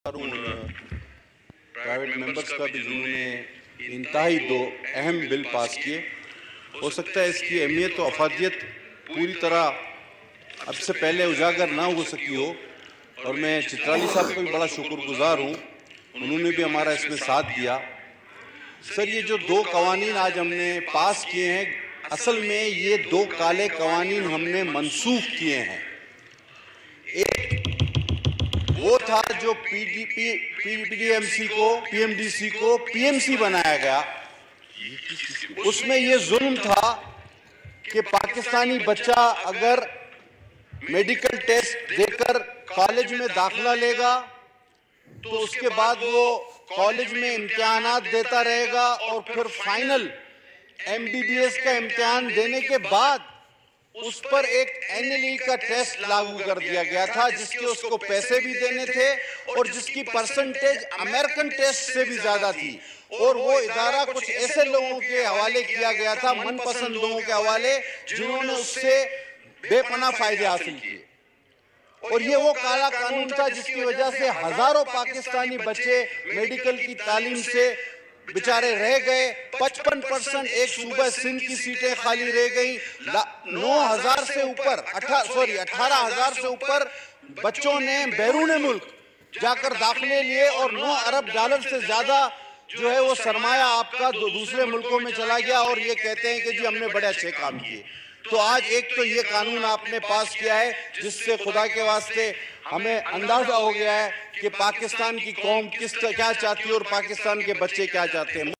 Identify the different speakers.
Speaker 1: Private members का भी जिन्होंने इंतहाई दो अहम बिल पास किए। हो सकता है इसकी अहमियत और अफादियत पूरी तरह अब से पहले उजागर ना हो सकी हो, और मैं चित्राली साहब का भी बड़ा शुक्रगुजार हूँ, उन्होंने भी हमारा इसमें साथ दिया। सर, ये जो दो कवानीन आज हमने पास किए हैं, असल में ये दो काले कवानीन हमने मनसूख किए हैं। एक वो था जो पीडीएमसी को, पीएमडीसी को पीएमसी बनाया गया। उसमें ये जुल्म था कि पाकिस्तानी बच्चा अगर मेडिकल टेस्ट देकर कॉलेज में दाखिला लेगा तो उसके बाद वो कॉलेज में इम्तिहानात देता रहेगा और फिर फाइनल एमबीबीएस का इम्तिहान देने के बाद उस पर एक एनएलई का टेस्ट लागू कर दिया गया था, जिसके उसको पैसे भी देने थे और जिसकी परसेंटेज अमेरिकन टेस्ट से भी ज्यादा थी। और वो इदारा कुछ ऐसे लोगों के हवाले किया गया था, मनपसंद लोगों के हवाले, जिन्होंने उससे बेपनाह फायदे हासिल किए। और ये वो काला कानून था जिसकी वजह से हजारों पाकिस्तानी बच्चे मेडिकल की तालीम से बेचारे रह गए। 55% एक सूबा सिंध की सीटें खाली रह गई। 9,000 से ऊपर 18,000 से ऊपर बच्चों ने बैरून मुल्क जाकर दाखिले लिए और 9 अरब डॉलर से ज्यादा जो है वो सरमाया आपका दूसरे मुल्कों में चला गया। और ये कहते हैं कि जी हमने बड़े अच्छे काम किए। तो आज एक तो ये कानून आपने पास किया है जिससे खुदा के वास्ते हमें अंदाजा हो गया है कि पाकिस्तान की कौम क्या चाहती है और पाकिस्तान के बच्चे क्या चाहते हैं।